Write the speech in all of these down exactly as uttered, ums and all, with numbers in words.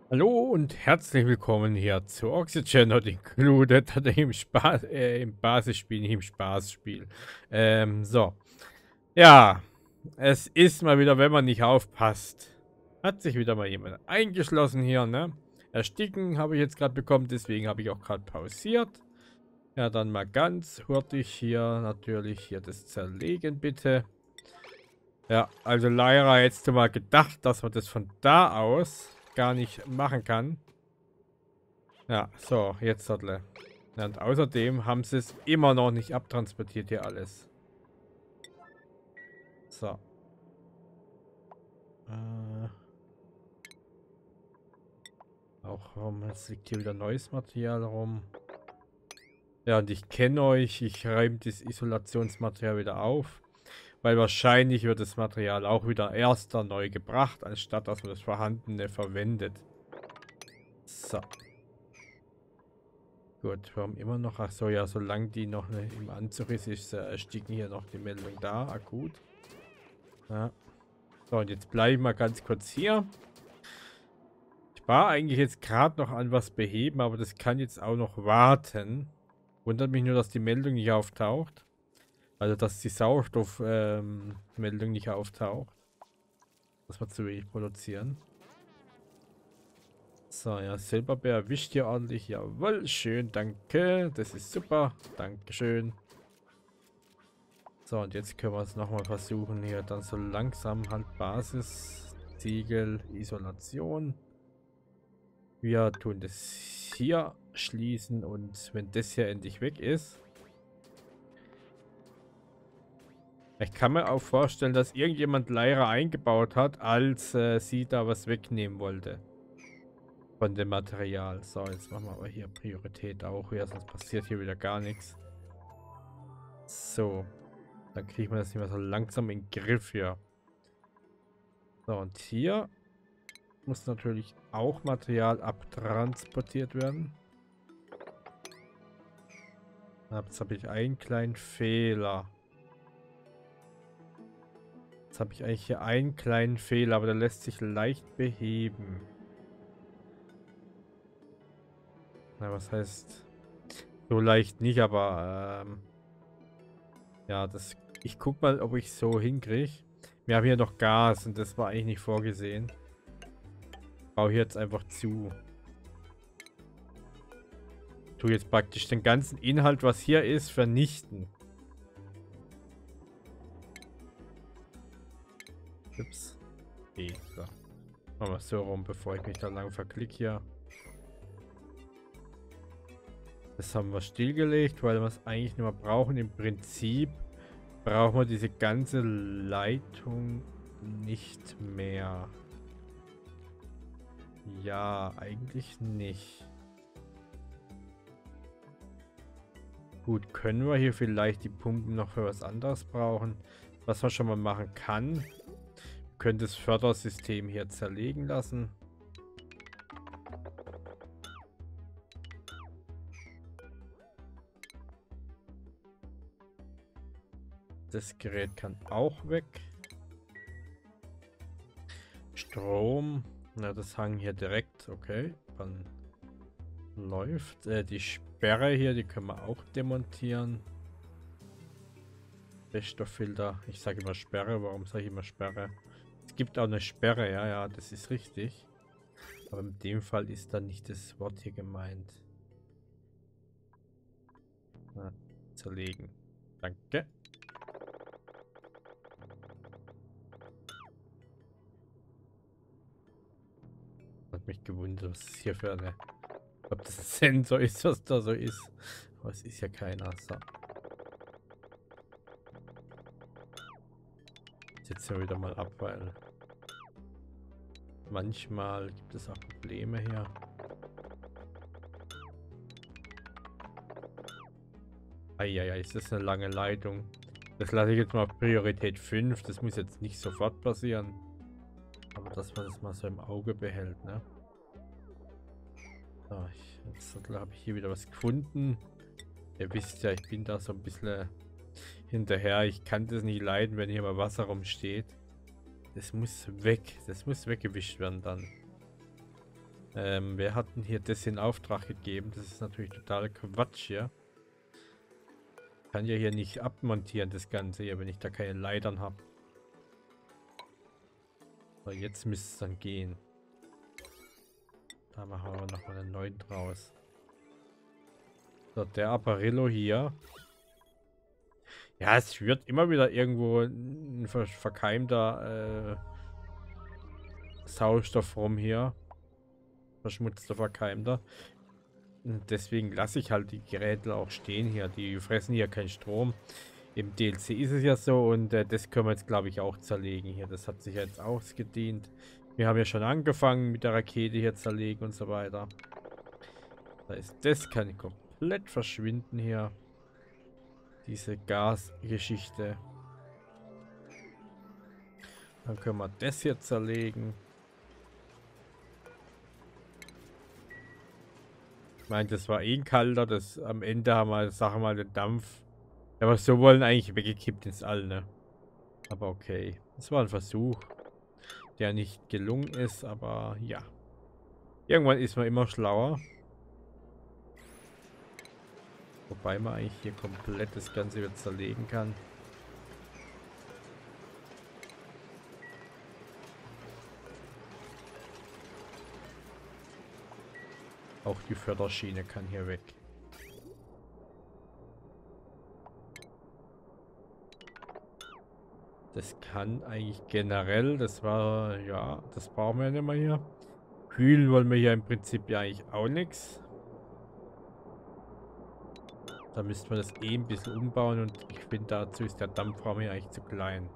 Hallo und herzlich willkommen hier zu Oxygen Not Included, im Spaß, äh, im Basisspiel, nicht im Spaßspiel. Ähm, so. Ja, es ist mal wieder, wenn man nicht aufpasst, hat sich wieder mal jemand eingeschlossen hier, ne? Ersticken habe ich jetzt gerade bekommen, deswegen habe ich auch gerade pausiert. Ja, dann mal ganz hurtig hier natürlich hier das Zerlegen, bitte. Ja, also Lyra hättest du mal gedacht, dass man das von da aus gar nicht machen kann. Ja, so, jetzt Sattel. Ja, und außerdem haben sie es immer noch nicht abtransportiert hier alles. So. Äh, auch rum. Jetzt liegt hier wieder neues Material rum. Ja, und ich kenne euch. Ich räume das Isolationsmaterial wieder auf. Weil wahrscheinlich wird das Material auch wieder erster neu gebracht, anstatt dass man das vorhandene verwendet. So. Gut, wir haben immer noch... Ach so, ja, solange die noch ne, im Anzug ist, ist äh, ersticken hier noch die Meldung da. Akut. Ja. So, und jetzt bleibe ich mal ganz kurz hier. Ich war eigentlich jetzt gerade noch an was beheben, aber das kann jetzt auch noch warten. Wundert mich nur, dass die Meldung nicht auftaucht. Also, dass die Sauerstoffmeldung ähm, nicht auftaucht. Dass wir zu wenig produzieren. So, ja, Silberbär erwischt hier ordentlich. Jawohl, schön, danke. Das ist super. Dankeschön. So, und jetzt können wir es nochmal versuchen hier. Dann so langsam halt Basis, Ziegel, Isolation. Wir tun das hier schließen und wenn das hier endlich weg ist. Ich kann mir auch vorstellen, dass irgendjemand Lyra eingebaut hat, als äh, sie da was wegnehmen wollte. Von dem Material. So, jetzt machen wir aber hier Priorität auch wieder, sonst passiert hier wieder gar nichts. So. Dann kriegen wir das nicht mehr so langsam in den Griff hier. So, und hier muss natürlich auch Material abtransportiert werden. Jetzt habe ich einen kleinen Fehler. Jetzt habe ich eigentlich hier einen kleinen Fehler, aber der lässt sich leicht beheben. Na, was heißt so leicht nicht, aber ähm, ja, das. Ich guck mal, ob ich so hinkriege. Wir haben hier noch Gas und das war eigentlich nicht vorgesehen. Ich baue hier jetzt einfach zu. Ich tue jetzt praktisch den ganzen Inhalt, was hier ist, vernichten. Ups. Okay, so. Machen wir so rum, bevor ich mich da lang verklicke hier. Das haben wir stillgelegt, weil wir es eigentlich nicht mehr brauchen. Im Prinzip brauchen wir diese ganze Leitung nicht mehr. Ja, eigentlich nicht. Gut, können wir hier vielleicht die Pumpen noch für was anderes brauchen? Was man schon mal machen kann. Wir können das Fördersystem hier zerlegen lassen. Das Gerät kann auch weg. Strom. Na, das hangen hier direkt. Okay, dann läuft. Äh, die Sperre hier, die können wir auch demontieren. Wächterfilter. Ich sage immer Sperre. Warum sage ich immer Sperre? Es gibt auch eine Sperre. Ja, ja, das ist richtig. Aber in dem Fall ist dann nicht das Wort hier gemeint. Na, zerlegen. Danke. Hat mich gewundert, was es hier für eine... Ob das ein Sensor ist, was da so ist. Aber es ist ja keiner. So. Setzen wir wieder mal ab, weil... Manchmal gibt es auch Probleme hier. Eieiei, ist das eine lange Leitung. Das lasse ich jetzt mal auf Priorität fünf. Das muss jetzt nicht sofort passieren. Aber dass man das mal so im Auge behält, ne? So, ich, jetzt habe ich hier wieder was gefunden. Ihr wisst ja, ich bin da so ein bisschen hinterher. Ich kann das nicht leiden, wenn hier mal Wasser rumsteht. Das muss weg. Das muss weggewischt werden dann. Ähm, wer hat denn hier das in Auftrag gegeben? Das ist natürlich total Quatsch hier. Kann ja hier nicht abmontieren, das Ganze hier, wenn ich da keine Leitern habe. Aber jetzt müsste es dann gehen. Da machen wir nochmal einen neuen draus. So, der Apparillo hier. Ja, es schwirrt immer wieder irgendwo ein ver verkeimter äh, Sauerstoff rum hier. Verschmutzter, verkeimter. Und deswegen lasse ich halt die Geräte auch stehen hier. Die fressen hier keinen Strom. Im D L C ist es ja so und äh, das können wir jetzt, glaube ich, auch zerlegen hier. Das hat sich jetzt ausgedient. Wir haben ja schon angefangen mit der Rakete hier zerlegen und so weiter. Da ist das kann komplett verschwinden hier. Diese Gasgeschichte. Dann können wir das hier zerlegen. Ich meine, das war eh ein kalter. Das, am Ende haben wir, sagen wir mal, den Dampf. Aber so wollen eigentlich weggekippt ins All, ne? Aber okay. Das war ein Versuch, der nicht gelungen ist, aber ja. Irgendwann ist man immer schlauer. Wobei man eigentlich hier komplett das Ganze wieder zerlegen kann. Auch die Förderschiene kann hier weg. Das kann eigentlich generell, das war, ja, das brauchen wir nicht mehr hier. Kühlen wollen wir hier im Prinzip ja eigentlich auch nichts. Da müssten wir das eh ein bisschen umbauen und ich finde, dazu ist der Dampfraum hier eigentlich zu klein.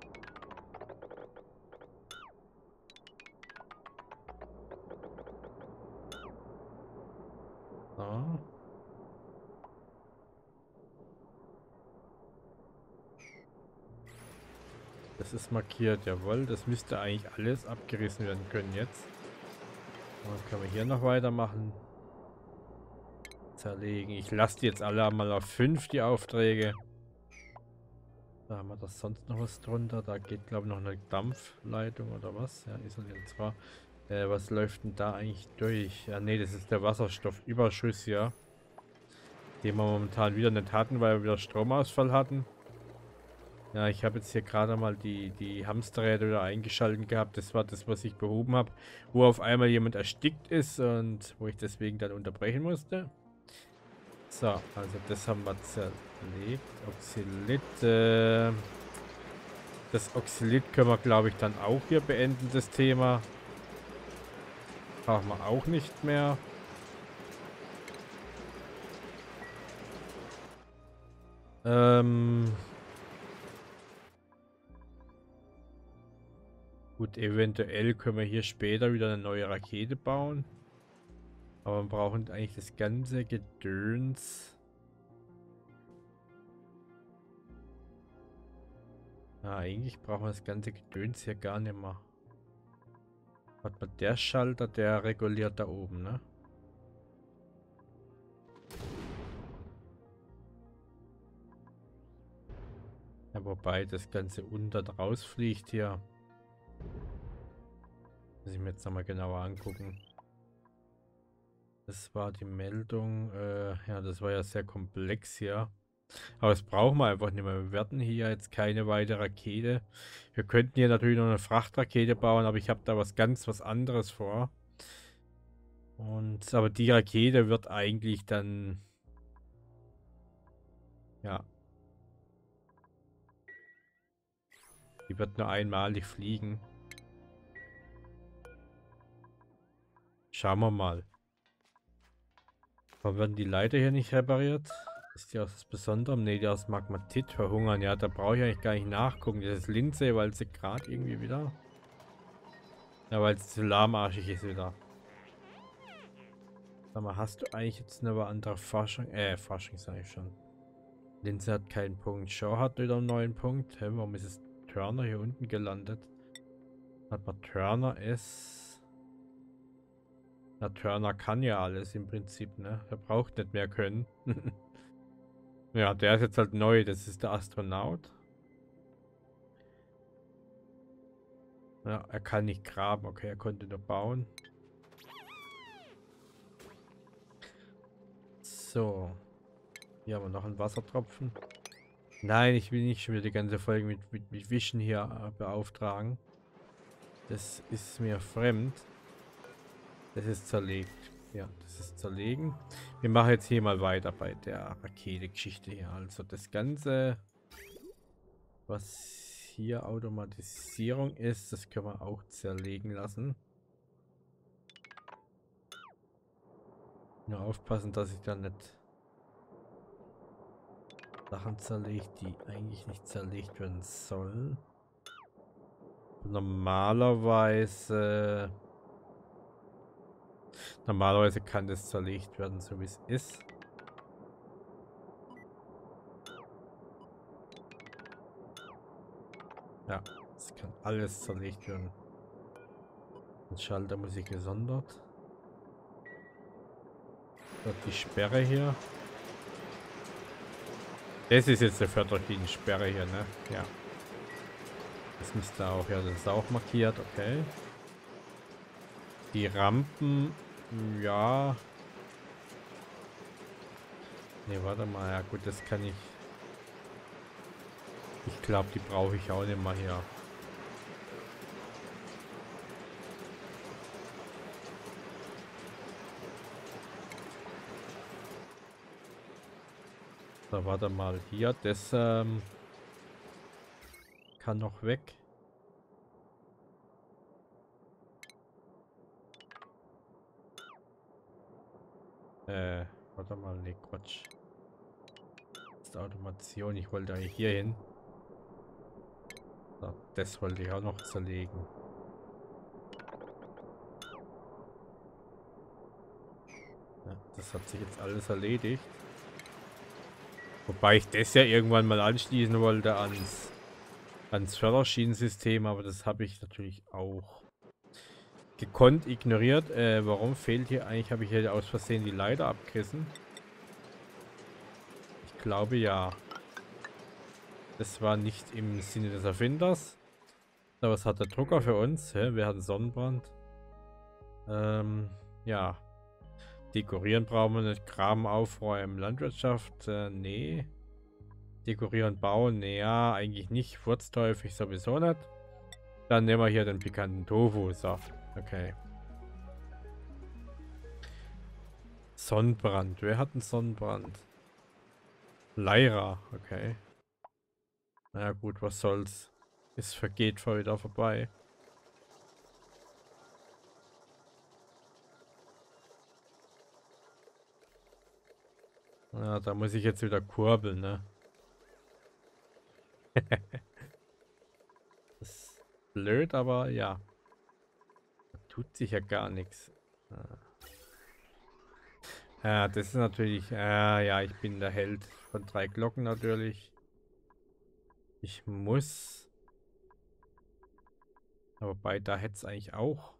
So. Das ist markiert, jawohl. Das müsste eigentlich alles abgerissen werden können jetzt. Dann können wir hier noch weitermachen. Zerlegen. Ich lasse die jetzt alle mal auf fünf, die Aufträge. Da haben wir das sonst noch was drunter. Da geht, glaube ich, noch eine Dampfleitung oder was. Ja, ist es jetzt zwar. Äh, was läuft denn da eigentlich durch? Ja, nee, das ist der Wasserstoffüberschuss hier. Den wir momentan wieder nicht hatten, weil wir wieder Stromausfall hatten. Ja, ich habe jetzt hier gerade mal die, die Hamsterräder wieder eingeschaltet gehabt. Das war das, was ich behoben habe. Wo auf einmal jemand erstickt ist und wo ich deswegen dann unterbrechen musste. So, also das haben wir zerlegt. Oxalit. Äh, das Oxalit können wir, glaube ich, dann auch hier beenden, das Thema. Brauchen wir auch nicht mehr. Ähm... Gut, eventuell können wir hier später wieder eine neue Rakete bauen. Aber wir brauchen eigentlich das ganze Gedöns. Ja, eigentlich brauchen wir das ganze Gedöns hier gar nicht mehr. Warte mal, der Schalter, der reguliert da oben, ne? Ja, wobei das Ganze unter rausfliegt hier. Muss ich mir jetzt nochmal genauer angucken. Das war die Meldung. Äh, ja, das war ja sehr komplex hier. Aber das brauchen wir einfach nicht mehr. Wir werden hier jetzt keine weitere Rakete. Wir könnten hier natürlich noch eine Frachtrakete bauen, aber ich habe da was ganz was anderes vor. Und aber die Rakete wird eigentlich dann... Ja. Die wird nur einmalig fliegen. Schauen wir mal. Warum werden die Leiter hier nicht repariert? Ist die aus was Besonderem? Ne, die aus Magmatit verhungern. Ja, da brauche ich eigentlich gar nicht nachgucken. Das ist Linse, weil sie gerade irgendwie wieder... Ja, weil es zu lahmarschig ist wieder. Sag mal, hast du eigentlich jetzt eine andere Forschung? Äh, Forschung sage ich schon. Linse hat keinen Punkt. Shaw hat wieder einen neuen Punkt. Hä, warum ist es Turner hier unten gelandet? Hat man Turner ist... Na, Turner kann ja alles im Prinzip, ne? Er braucht nicht mehr können. Ja, der ist jetzt halt neu. Das ist der Astronaut. Ja, er kann nicht graben. Okay, er konnte nur bauen. So. Hier haben wir noch einen Wassertropfen. Nein, ich will nicht schon wieder die ganze Folge mit, mit, mit Wischen hier äh, beauftragen. Das ist mir fremd. Das ist zerlegt. Ja, das ist zerlegen. Wir machen jetzt hier mal weiter bei der Rakete-Geschichte hier. Also das Ganze, was hier Automatisierung ist, das können wir auch zerlegen lassen. Nur aufpassen, dass ich da nicht Sachen zerlegt, die eigentlich nicht zerlegt werden sollen. Normalerweise... Normalerweise kann das zerlegt werden, so wie es ist. Ja, es kann alles zerlegt werden. Den Schalter muss ich gesondert. So, die Sperre hier. Das ist jetzt eine Förderlinie-Sperre hier, ne? Ja. Das müsste auch, ja, das ist auch markiert, okay. Die Rampen, ja. Ne, warte mal, ja gut, das kann ich. Ich glaube, die brauche ich auch nicht mal hier. So, warte mal, hier, das ähm, kann noch weg. Äh, warte mal, ne, Quatsch. Das ist Automation, ich wollte eigentlich hier hin. So, das wollte ich auch noch zerlegen. Ja, das hat sich jetzt alles erledigt. Wobei ich das ja irgendwann mal anschließen wollte ans, ans Förderschienensystem, aber das habe ich natürlich auch gekonnt ignoriert. Äh, warum fehlt hier eigentlich? Habe ich hier aus Versehen die Leiter abgerissen? Ich glaube ja. Das war nicht im Sinne des Erfinders. So, was hat der Drucker für uns? Hä? Wir hatten Sonnenbrand. Ähm, ja. Dekorieren brauchen wir nicht. Graben aufräumen. Landwirtschaft, äh, nee. Dekorieren, bauen, nee, ja, eigentlich nicht. Furzteufel sowieso nicht. Dann nehmen wir hier den pikanten Tofu. So, okay. Sonnenbrand. Wer hat einen Sonnenbrand? Lyra, okay. Na ja, gut, was soll's. Es vergeht vor wieder vorbei. Ja, da muss ich jetzt wieder kurbeln, ne? Das ist blöd, aber ja. Da tut sich ja gar nichts. Ja, das ist natürlich... Äh, ja, ich bin der Held von drei Glocken natürlich. Ich muss... Wobei, da hätte es eigentlich auch...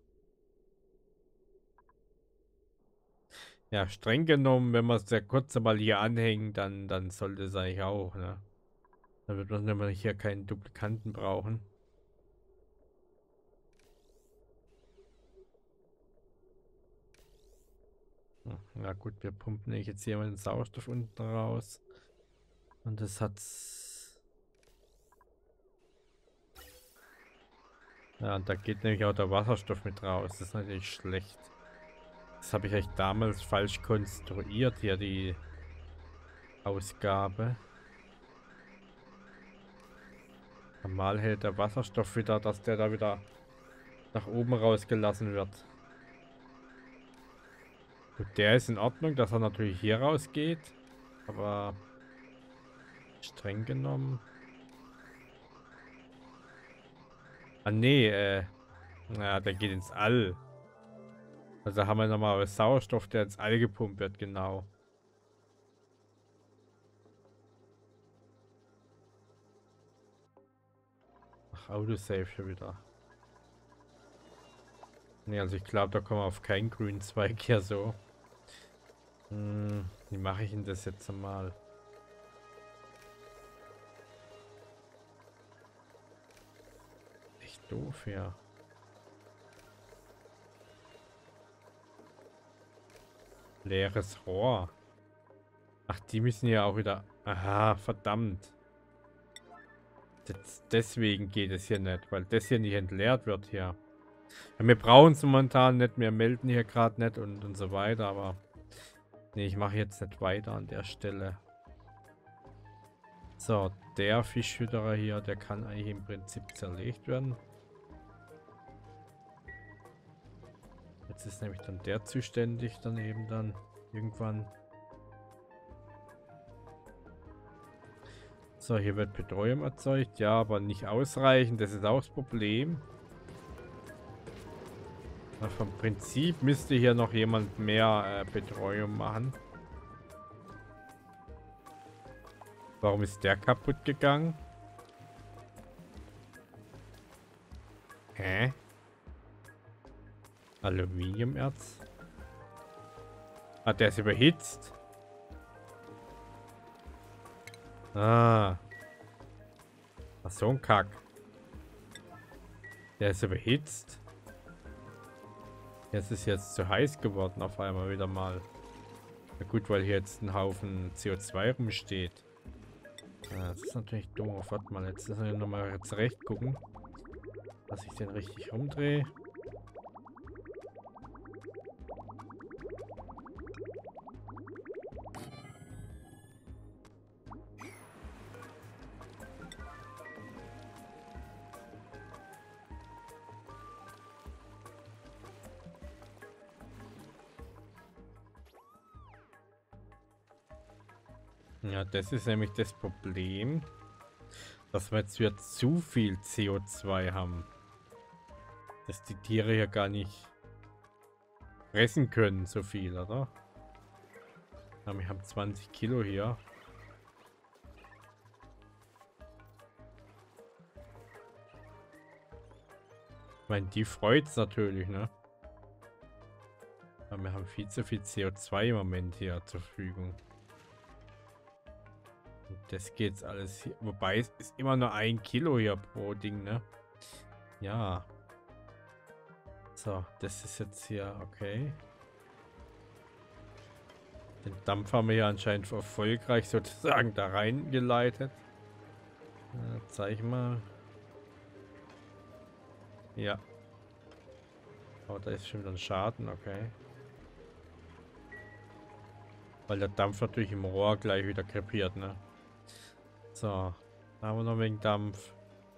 Ja, streng genommen, wenn wir es sehr kurz mal hier anhängen, dann, dann sollte es eigentlich auch, ne? Dann wird man nämlich hier keinen Duplikanten brauchen. Hm, na gut, wir pumpen jetzt hier mal den Sauerstoff unten raus. Und das hat's. Ja, und da geht nämlich auch der Wasserstoff mit raus. Das ist natürlich schlecht. Das habe ich echt damals falsch konstruiert, hier die Ausgabe. Normal hält der Wasserstoff wieder, dass der da wieder nach oben rausgelassen wird. Gut, der ist in Ordnung, dass er natürlich hier rausgeht. Aber streng genommen. Ah nee, äh. Naja, der geht ins All. Also haben wir nochmal Sauerstoff, der ins All gepumpt wird, genau. Ach, Autosave schon wieder. Ne, also ich glaube, da kommen wir auf keinen grünen Zweig hier so. Hm, wie mache ich denn das jetzt mal? Echt doof, ja. Leeres Rohr. Ach, die müssen ja auch wieder... Aha, verdammt. Das, deswegen geht es hier nicht, weil das hier nicht entleert wird hier. Ja, wir brauchen es momentan nicht, wir melden hier gerade nicht und, und so weiter, aber... Nee, ich mache jetzt nicht weiter an der Stelle. So, der Fischhütterer hier, der kann eigentlich im Prinzip zerlegt werden. Jetzt ist nämlich dann der zuständig, dann eben dann irgendwann. So, hier wird Petroleum erzeugt. Ja, aber nicht ausreichend. Das ist auch das Problem. Na, vom Prinzip müsste hier noch jemand mehr äh, Petroleum machen. Warum ist der kaputt gegangen? Hä? Aluminiumerz? Ah, der ist überhitzt. Ah. Ach, so ein Kack. Der ist überhitzt. Jetzt ist jetzt zu heiß geworden auf einmal wieder mal. Na gut, weil hier jetzt ein Haufen C O zwei rumsteht. Ah, das ist natürlich doof. Warte mal, jetzt müssen wir nochmal zurecht gucken, dass ich den richtig rumdrehe. Ja, das ist nämlich das Problem, dass wir jetzt wieder zu viel C O zwei haben. Dass die Tiere hier gar nicht fressen können, so viel, oder? Ja, wir haben zwanzig Kilo hier. Ich meine, die freut es natürlich, ne? Aber wir haben viel zu viel C O zwei im Moment hier zur Verfügung. Und das geht's alles hier. Wobei es ist immer nur ein Kilo hier pro Ding, ne? Ja. So, das ist jetzt hier okay. Den Dampf haben wir hier anscheinend erfolgreich sozusagen da reingeleitet. Äh, zeig mal. Ja. Aber da ist schon wieder ein Schaden, okay. Weil der Dampf natürlich im Rohr gleich wieder krepiert, ne? So, da haben wir noch wegen Dampf.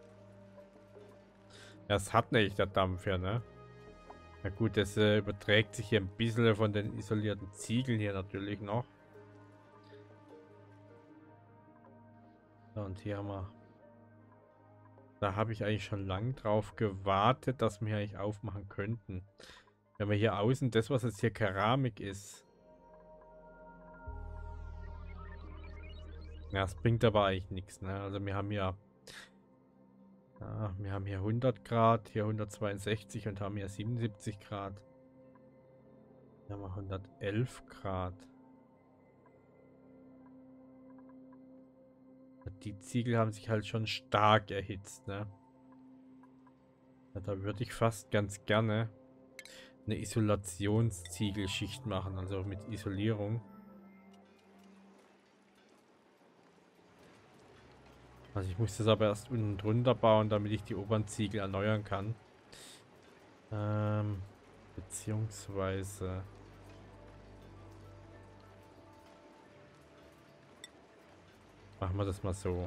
Ja, es hat nicht der Dampf hier, ne? Na gut, das äh, überträgt sich hier ein bisschen von den isolierten Ziegeln hier natürlich noch. So, und hier haben wir... Da habe ich eigentlich schon lang drauf gewartet, dass wir hier eigentlich aufmachen könnten. Wenn wir hier außen, das was jetzt hier Keramik ist. Ja, es bringt aber eigentlich nichts, ne? Also wir haben ja... Ja, wir haben hier hundert Grad, hier hundertzweiundsechzig und haben hier siebenundsiebzig Grad. Hier haben wir hundertelf Grad. Die Ziegel haben sich halt schon stark erhitzt, ne? Ja, da würde ich fast ganz gerne eine Isolationsziegelschicht machen, also mit Isolierung. Also ich muss das aber erst unten drunter bauen, damit ich die oberen Ziegel erneuern kann. Ähm, beziehungsweise... Machen wir das mal so.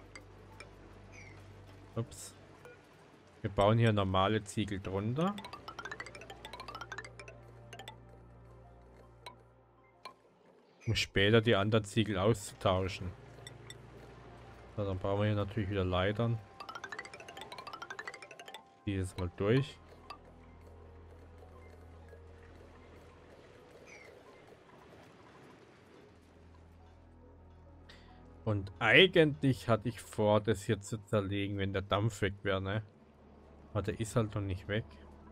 Ups. Wir bauen hier normale Ziegel drunter. Um später die anderen Ziegel auszutauschen. So, dann bauen wir hier natürlich wieder Leitern. Die jetzt mal durch. Und eigentlich hatte ich vor, das hier zu zerlegen, wenn der Dampf weg wäre, ne? Aber der ist halt noch nicht weg.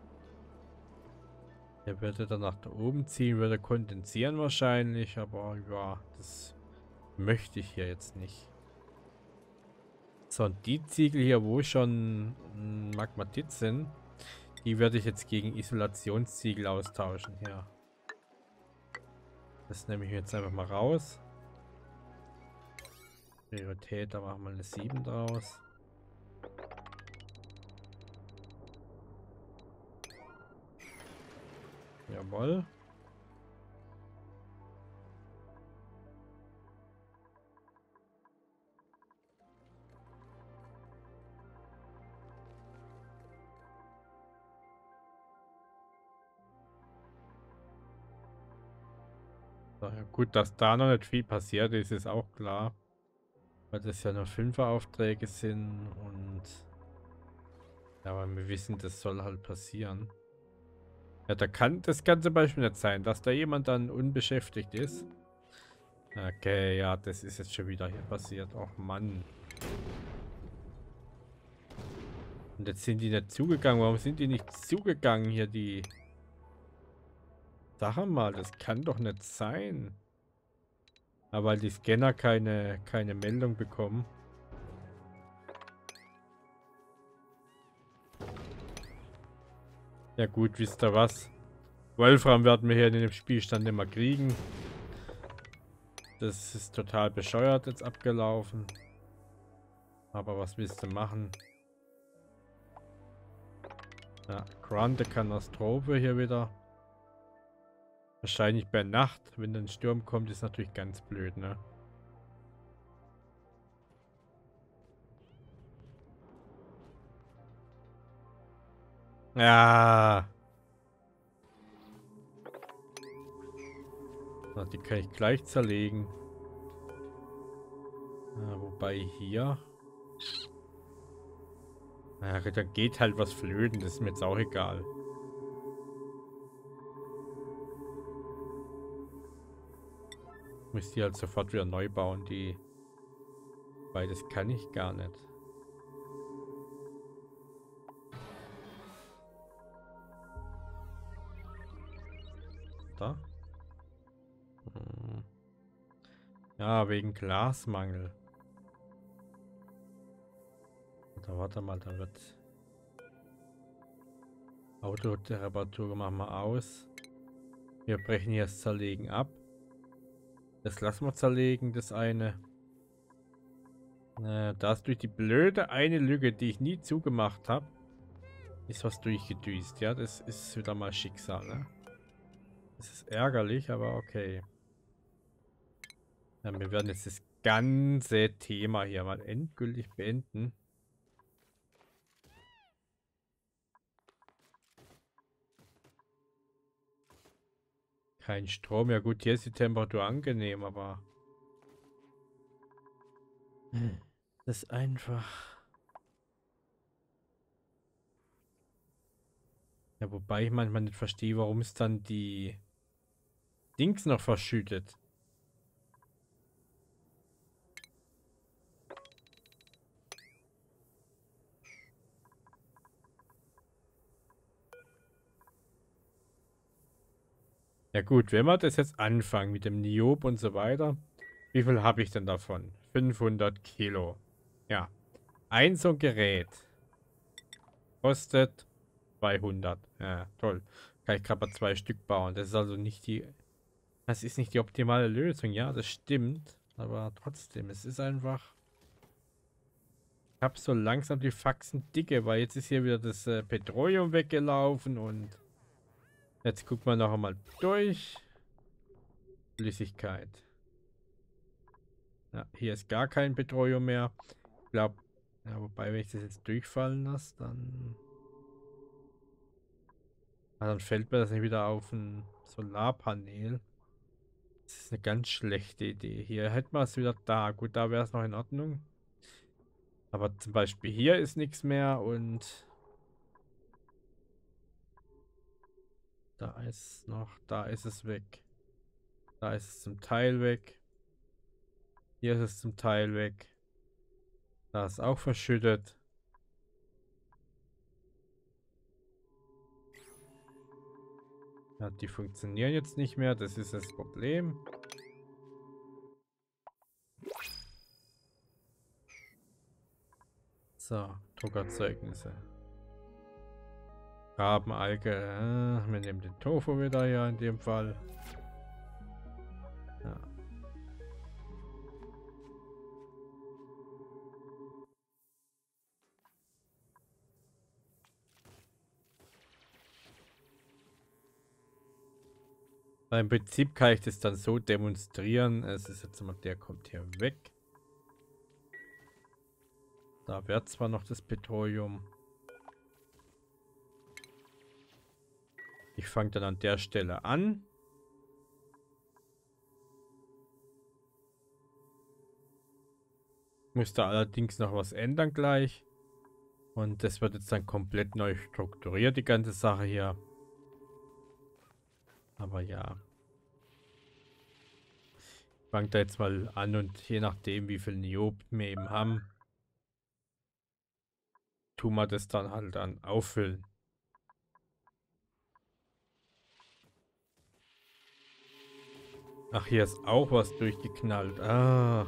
Der würde dann nach da oben ziehen, würde kondensieren wahrscheinlich, aber ja, das möchte ich hier jetzt nicht. So, und die Ziegel hier, wo schon Magmatit sind, die werde ich jetzt gegen Isolationsziegel austauschen hier. Das nehme ich jetzt einfach mal raus. Priorität, da machen wir eine sieben draus. Jawohl. So, ja gut, dass da noch nicht viel passiert ist, ist auch klar. Weil das ja nur Fünfer-Aufträge sind und... Ja, aber wir wissen, das soll halt passieren. Ja, da kann das kann zum Beispiel nicht sein, dass da jemand dann unbeschäftigt ist. Okay, ja, das ist jetzt schon wieder hier passiert. Och Mann. Und jetzt sind die nicht zugegangen. Warum sind die nicht zugegangen hier, die... Sag mal, das kann doch nicht sein. Aber weil die Scanner keine, keine Meldung bekommen. Ja gut, wisst ihr was? Wolfram werden wir hier in dem Spielstand nicht mehr kriegen. Das ist total bescheuert jetzt abgelaufen. Aber was willst du machen? Ja, Grande Katastrophe hier wieder. Wahrscheinlich bei Nacht, wenn ein Sturm kommt, ist natürlich ganz blöd, ne? Ja. So, die kann ich gleich zerlegen. Ja, wobei hier... Ja, da geht halt was flöten, das ist mir jetzt auch egal. Ich muss die halt sofort wieder neu bauen, die... Weil das kann ich gar nicht. Da? Hm. Ja, wegen Glasmangel. Da warte mal, da wird... Autoreparatur machen wir aus. Wir brechen hier das Zerlegen ab. Das lassen wir zerlegen, das eine. Äh, da ist durch die blöde eine Lücke, die ich nie zugemacht habe, ist was durchgedüst. Ja, das ist wieder mal Schicksal, ne? Das ist ärgerlich, aber okay. Ja, wir werden jetzt das ganze Thema hier mal endgültig beenden. Kein Strom. Ja gut, hier ist die Temperatur angenehm, aber... Das ist einfach... Ja, wobei ich manchmal nicht verstehe, warum es dann die Dings noch verschüttet. Ja gut, wenn wir das jetzt anfangen mit dem Niob und so weiter, wie viel habe ich denn davon? fünfhundert Kilo. Ja, ein so ein Gerät kostet zweihundert. Ja, toll. Kann ich gerade mal zwei Stück bauen. Das ist also nicht die... Das ist nicht die optimale Lösung. Ja, das stimmt. Aber trotzdem, es ist einfach... Ich habe so langsam die Faxen dicke, weil jetzt ist hier wieder das äh, Petroleum weggelaufen und... Jetzt guckt man noch einmal durch. Flüssigkeit. Ja, hier ist gar kein Petroleum mehr. Ich glaube, ja, wobei, wenn ich das jetzt durchfallen lasse, dann... Ah, dann fällt mir das nicht wieder auf ein Solarpanel. Das ist eine ganz schlechte Idee. Hier hätten wir es wieder da. Gut, da wäre es noch in Ordnung. Aber zum Beispiel hier ist nichts mehr und... Da ist noch... Da ist es weg. Da ist es zum Teil weg. Hier ist es zum Teil weg. Da ist auch verschüttet. Ja, die funktionieren jetzt nicht mehr. Das ist das Problem. So, Druckerzeugnisse. Rabenalge. Äh, wir nehmen den Tofu wieder hier in dem Fall. Ja. Weil im Prinzip kann ich das dann so demonstrieren. Es ist jetzt mal, der kommt hier weg. Da wäre zwar noch das Petroleum. Ich fange dann an der Stelle an. Muss da allerdings noch was ändern gleich. Und das wird jetzt dann komplett neu strukturiert, die ganze Sache hier. Aber ja. Ich fange da jetzt mal an und je nachdem, wie viel Niob wir eben haben, tun wir das dann halt dann auffüllen. Ach, hier ist auch was durchgeknallt. Ah.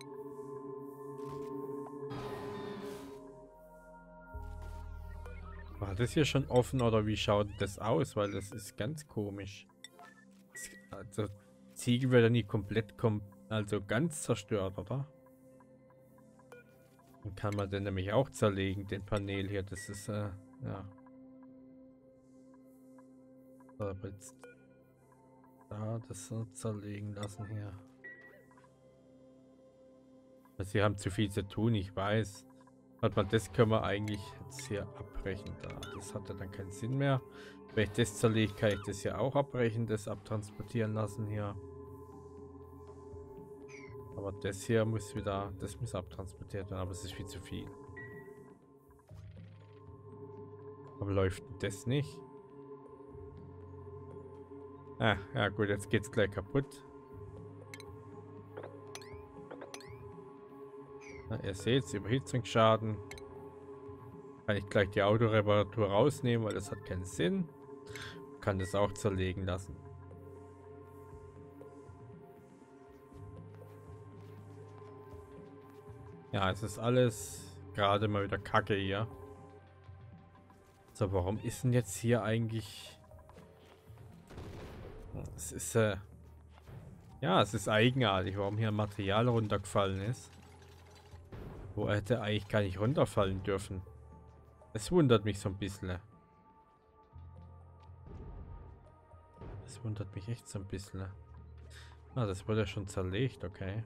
War das hier schon offen oder wie schaut das aus? Weil das ist ganz komisch. Also Ziegel wird ja nie komplett kom also ganz zerstört, oder? Dann kann man den nämlich auch zerlegen, den Panel hier. Das ist, äh, ja. So, aber jetzt da das so zerlegen lassen hier. Also sie haben zu viel zu tun, ich weiß. Warte mal, das können wir eigentlich jetzt hier abbrechen. Da. Das hat ja dann keinen Sinn mehr. Wenn ich das zerlege, kann ich das hier auch abbrechen, das abtransportieren lassen hier. Aber das hier muss wieder, das muss abtransportiert werden, aber es ist viel zu viel. Aber läuft das nicht? Ah, ja gut, jetzt geht's gleich kaputt. Na, ihr seht, Überhitzungsschaden. Kann ich gleich die Autoreparatur rausnehmen, weil das hat keinen Sinn. Kann das auch zerlegen lassen. Ja, es ist alles gerade mal wieder Kacke hier. So, warum ist denn jetzt hier eigentlich... Es ist, äh... ja, es ist eigenartig, warum hier Material runtergefallen ist. Wo hätte eigentlich gar nicht runterfallen dürfen. Es wundert mich so ein bisschen. Das wundert mich echt so ein bisschen. Ah, das wurde ja schon zerlegt, okay.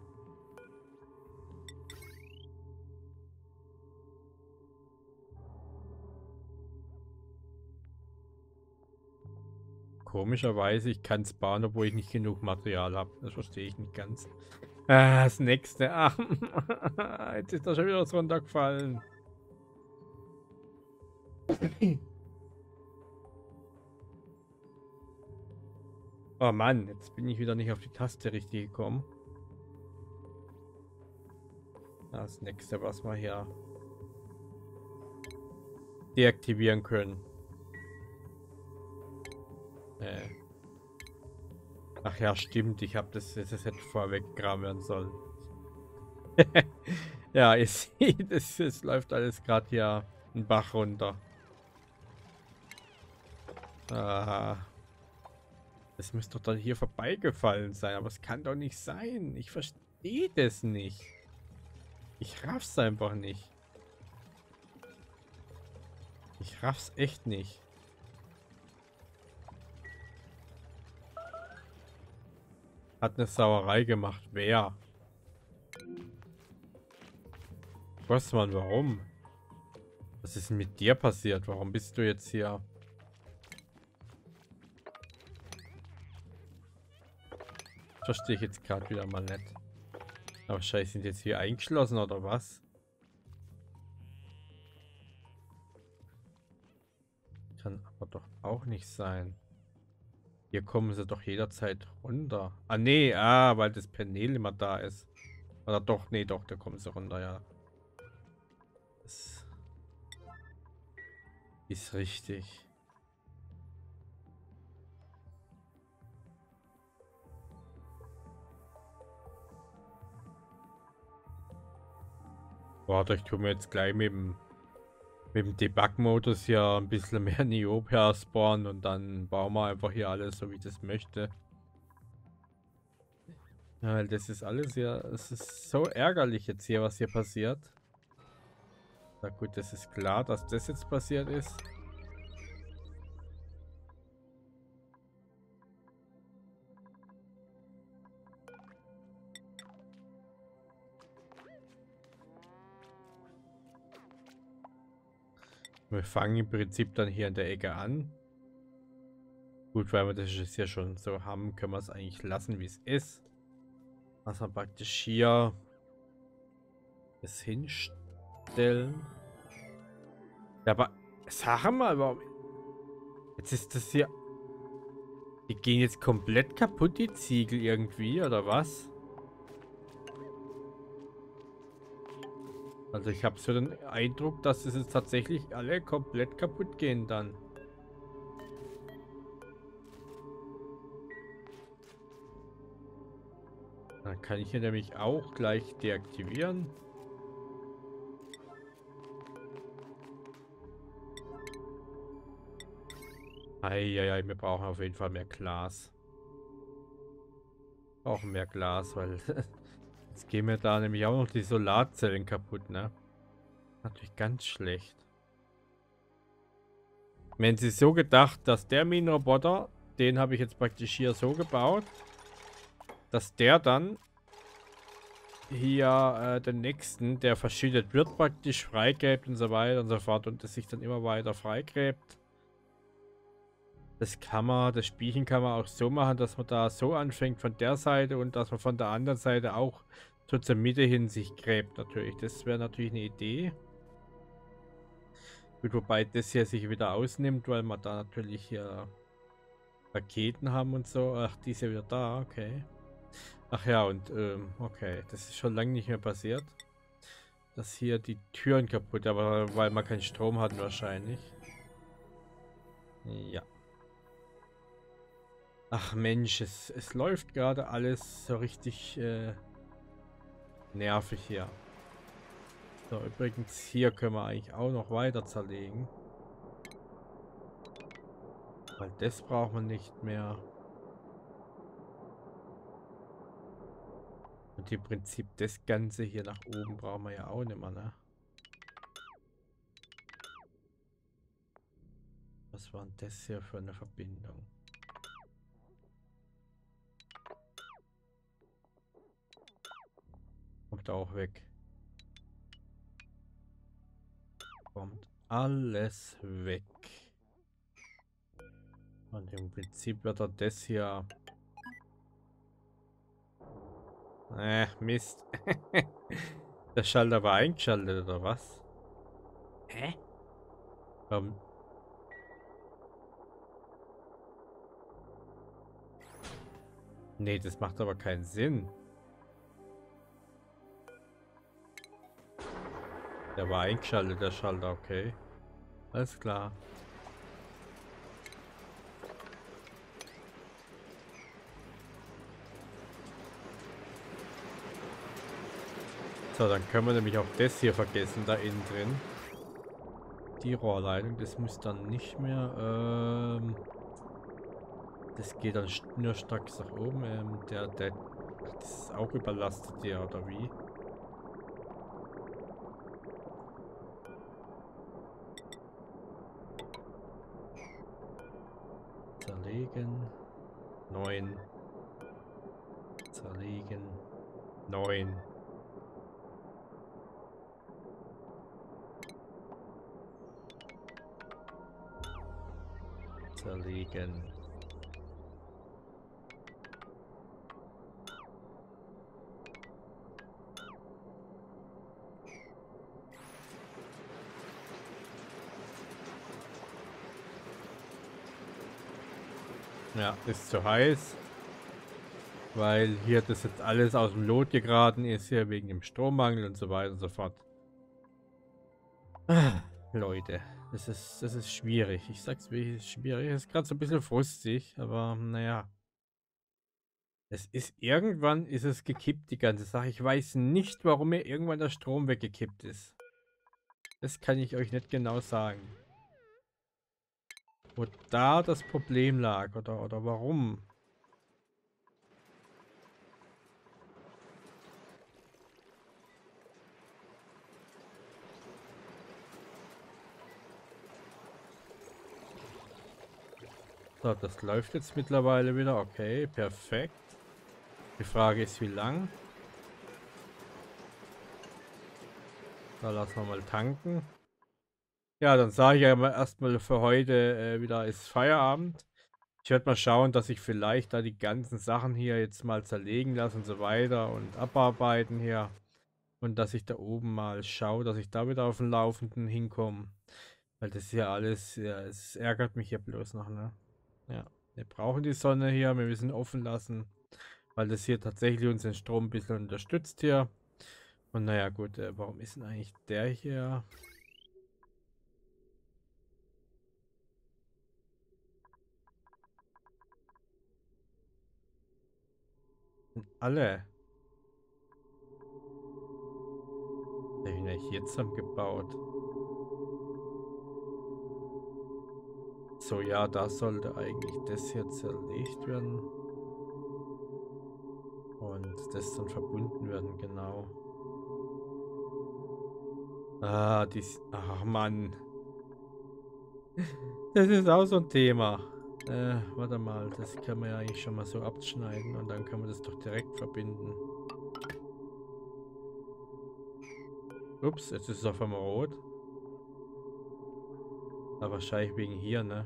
Komischerweise, ich kann es bauen, obwohl ich nicht genug Material habe. Das verstehe ich nicht ganz. Ah, das nächste. Ah, jetzt ist da schon wieder was runtergefallen. Oh Mann, jetzt bin ich wieder nicht auf die Taste richtig gekommen. Das nächste, was wir hier deaktivieren können. Äh. Ach ja, stimmt. Ich habe das, das hätte vorweg graben werden sollen. Ja, ihr seht, es, es läuft alles gerade hier einen Bach runter. Ah. Das müsste doch dann hier vorbeigefallen sein, aber es kann doch nicht sein. Ich verstehe das nicht. Ich raff's einfach nicht. Ich raff's echt nicht. Hat eine Sauerei gemacht. Wer? Bossmann, warum? Was ist denn mit dir passiert? Warum bist du jetzt hier? Verstehe ich jetzt gerade wieder mal nicht. Aber scheiße, sind jetzt hier eingeschlossen oder was? Kann aber doch auch nicht sein. Hier kommen sie doch jederzeit runter. Ah, nee, ah, weil das Panel immer da ist. Oder doch, nee, doch, da kommen sie runter, ja. Das ist richtig. Warte, ich tue mir jetzt gleich mit dem, mit dem Debug-Modus hier ein bisschen mehr Niob her spawnen und dann bauen wir einfach hier alles, so wie ich das möchte. Ja, weil das ist alles ja, es ist so ärgerlich jetzt hier, was hier passiert. Na gut, das ist klar, dass das jetzt passiert ist. Wir fangen im Prinzip dann hier in der Ecke an. Gut, weil wir das jetzt ja schon so haben, können wir es eigentlich lassen, wie es ist. Also praktisch hier das hinstellen. Ja, aber sag mal, warum... Jetzt ist das hier... Die gehen jetzt komplett kaputt, die Ziegel irgendwie, oder was? Also ich habe so den Eindruck, dass es jetzt tatsächlich alle komplett kaputt gehen dann. Dann kann ich hier nämlich auch gleich deaktivieren. Eieiei, wir brauchen auf jeden Fall mehr Glas. Brauchen mehr Glas, weil jetzt gehen mir da nämlich auch noch die Solarzellen kaputt, ne? Natürlich ganz schlecht. Wenn sie so gedacht, dass der Minenroboter, den habe ich jetzt praktisch hier so gebaut, dass der dann hier äh, den nächsten, der verschüttet wird, praktisch freigräbt und so weiter und so fort und das sich dann immer weiter freigräbt. Das kann man, das Spielchen kann man auch so machen, dass man da so anfängt von der Seite und dass man von der anderen Seite auch so zur Mitte hin sich gräbt natürlich. Das wäre natürlich eine Idee. Gut, wobei das hier sich wieder ausnimmt, weil wir da natürlich hier Raketen haben und so. Ach, die ist ja wieder da, okay. Ach ja, und ähm, okay, das ist schon lange nicht mehr passiert. Dass hier die Türen kaputt, aber weil man keinen Strom hat wahrscheinlich. Ja. Ach Mensch, es, es läuft gerade alles so richtig äh, nervig hier. So, übrigens hier können wir eigentlich auch noch weiter zerlegen. Weil das braucht man nicht mehr. Und im Prinzip das Ganze hier nach oben brauchen wir ja auch nicht mehr, ne? Was war denn das hier für eine Verbindung? Kommt auch weg. Kommt alles weg. Und im Prinzip wird er das hier... Äh, Mist. Der Schalter war eingeschaltet, oder was? Hä? Ähm... Nee, das macht aber keinen Sinn. Der war eingeschaltet, der Schalter, okay. Alles klar. So, dann können wir nämlich auch das hier vergessen, da innen drin. Die Rohrleitung, das muss dann nicht mehr, ähm... Das geht dann nur stark nach oben, ähm, der, der... Das ist auch überlastet, der, oder wie? Zerlegen. Neun. Zerlegen. Neun. Zerlegen. Ja, ist zu heiß. Weil hier das jetzt alles aus dem Lot geraten ist, hier wegen dem Strommangel und so weiter und so fort. Ah, Leute, das ist, das ist schwierig. Ich sag's wirklich, es ist schwierig. Es ist gerade so ein bisschen frustig, aber naja. Es ist irgendwann ist es gekippt, die ganze Sache. Ich weiß nicht, warum mir irgendwann der Strom weggekippt ist. Das kann ich euch nicht genau sagen. Wo da das Problem lag oder, oder warum. So, das läuft jetzt mittlerweile wieder. Okay, perfekt. Die Frage ist, wie lang. Da lassen wir mal tanken. Ja, dann sage ich ja mal erstmal für heute äh, wieder ist Feierabend. Ich werde mal schauen, dass ich vielleicht da die ganzen Sachen hier jetzt mal zerlegen lasse und so weiter und abarbeiten hier. Und dass ich da oben mal schaue, dass ich da wieder auf den Laufenden hinkomme. Weil das hier alles, ja, es ärgert mich hier bloß noch, ne? Ja, wir brauchen die Sonne hier, wir müssen offen lassen, weil das hier tatsächlich unseren Strom ein bisschen unterstützt hier. Und naja, gut, äh, warum ist denn eigentlich der hier? Sind alle. Der bin ich jetzt haben gebaut. So, ja, da sollte eigentlich das hier zerlegt werden. Und das dann verbunden werden, genau. Ah, dies. Ach Mann. Das ist auch so ein Thema. Äh, warte mal, das kann man ja eigentlich schon mal so abschneiden und dann kann man das doch direkt verbinden. Ups, jetzt ist es auf einmal rot. Aber wahrscheinlich wegen hier, ne?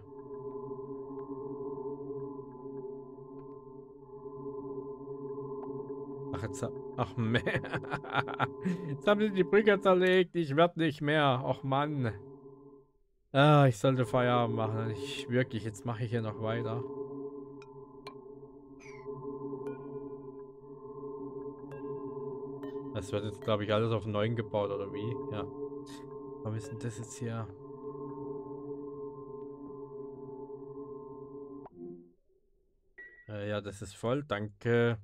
Ach, jetzt, ha- ach, mehr. Jetzt haben sie die Brücke zerlegt. Ich werde nicht mehr. Ach, Mann. Ah, ich sollte Feierabend machen. Ich wirklich, jetzt mache ich hier noch weiter. Das wird jetzt, glaube ich, alles auf neun gebaut, oder wie? Ja. Warum ist denn das jetzt hier? Äh, ja, das ist voll. Danke.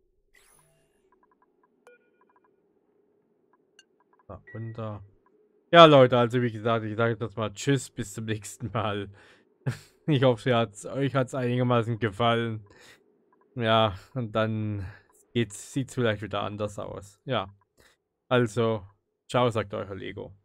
Da runter. Ja, Leute, also wie gesagt, ich sage jetzt mal Tschüss, bis zum nächsten Mal. Ich hoffe, hat's, euch hat es einigermaßen gefallen. Ja, und dann sieht es vielleicht wieder anders aus. Ja, also, ciao, sagt euer Lego.